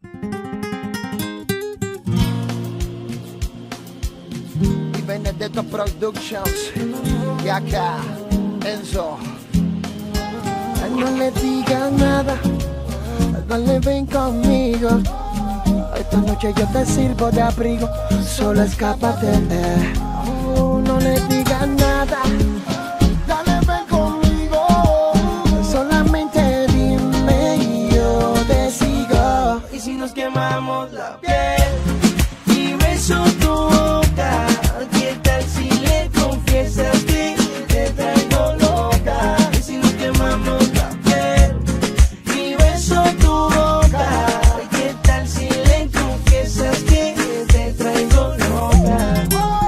Y Benedetto Productions. Y acá, Enzo. Ay, no le digas nada, dale, ven conmigo. Esta noche yo te sirvo de abrigo, solo escápate. No le digas nada, dale, ven conmigo. Solamente dime y yo te sigo. Y si nos quemamos la piel y beso tu boca, ¿qué tal si le confiesas que te traigo loca? Y si nos quemamos la piel y beso tu boca, ¿qué tal si le confiesas que te traigo loca?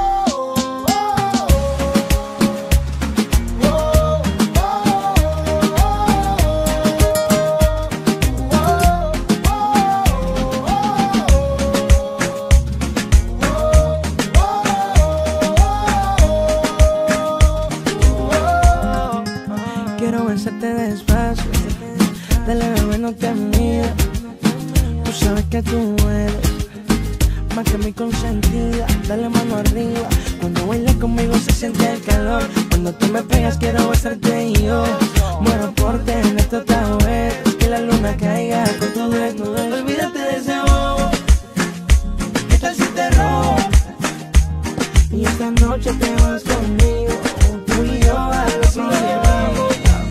Quiero besarte despacio, dale bebé, no te mires. Tú sabes que tú eres más que mi consentida. Dale mano arriba, cuando bailas conmigo se siente el calor. Cuando tú me pegas quiero besarte y yo muero por tenerte otra vez. Que la luna caiga con tu desnudez. Olvídate de ese bobo, ¿qué tal si te robo? Y esta noche te vas conmigo, tú y yo a los llevamos.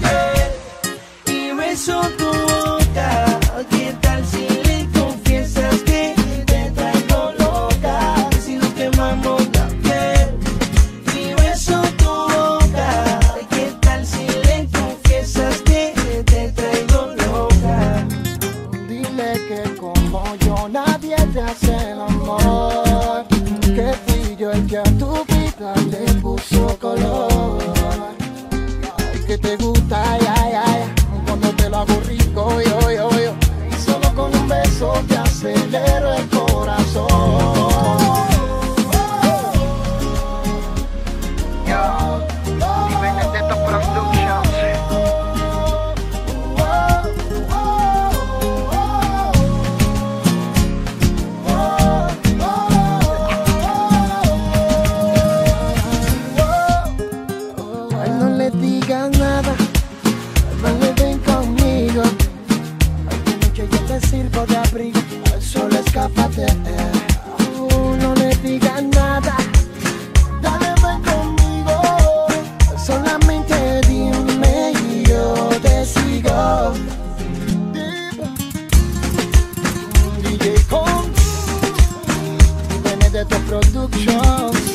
Beso tu boca, ¿qué tal si le confiesas que te traigo loca? Y si nos quemamos la piel y beso tu boca, ¿qué tal si le confiesas que te traigo loca? Dile que como yo nadie te hace el amor, que fui yo el que a tu vida le puso color. Ay, que te gusta, ay, ay, ay, cuando te lo hago rico, yo. Y solo con un beso te acelero el corazón. Y Benedetto Productions. Ay, no le digas nada, dale, ven conmigo. Esta noche yo te sirvo de abrigo, solo escápate. No le digas nada, dale, ven conmigo. Solamente dime y yo te sigo. DJ Con Benedetto Productions.